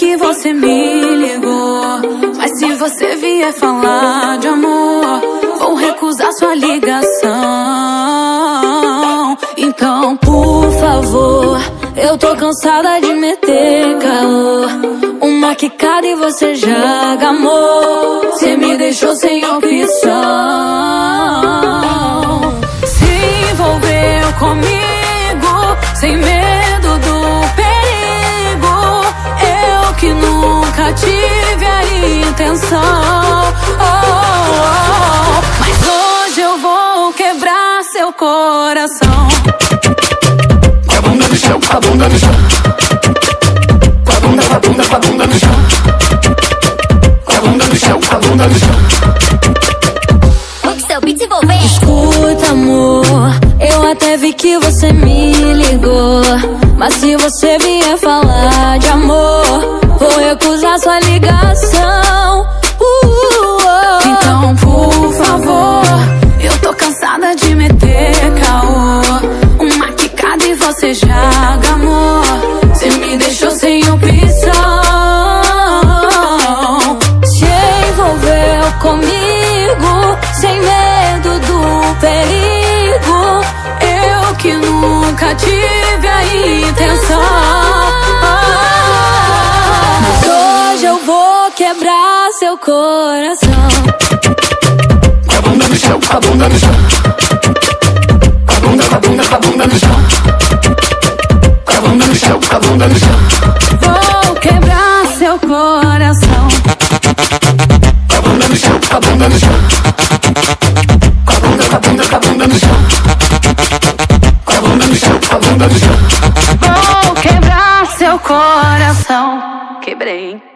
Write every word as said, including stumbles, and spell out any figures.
que você me ligou, mas se você vier falar de amor, vou recusar sua ligação. Então, por favor, eu tô cansada de meter caô. Uma quicada e você já gamou. Cê me deixou sem opção. Se envolveu comigo, sem medo do perigo. Eu que nunca tive a intenção. Oh, oh, oh. Mas hoje eu vou quebrar seu coração. Com a bunda no chão, com a bunda no chão. Com a bunda, com a bunda, com a bunda no chão. Com a bunda no chão, com a bunda no chão. Escuta, amor, eu até vi que você me ligou, mas se você vier falar de amor, vou recusar sua ligação. uh, uh, uh. Então, por favor, eu tô cansada de meter caô. Uma quicada e você já gamou. Cê me deixou sem opção. Se envolveu comigo, sem medo do perigo. Eu que nunca tive a intenção. Mas hoje eu vou quebrar seu coração. Com a bunda no chão, com a bunda no chão. Com a bunda, com a bunda, com a bunda no chão. Com a bunda no chão, com a bunda no chão. Vou quebrar seu coração. Com a bunda no chão, com a bunda no chão. Com a bunda, com a bunda, com a bunda no chão. Com a bunda no chão, com a bunda no chão. Vou quebrar seu coração. Quebrei, hein?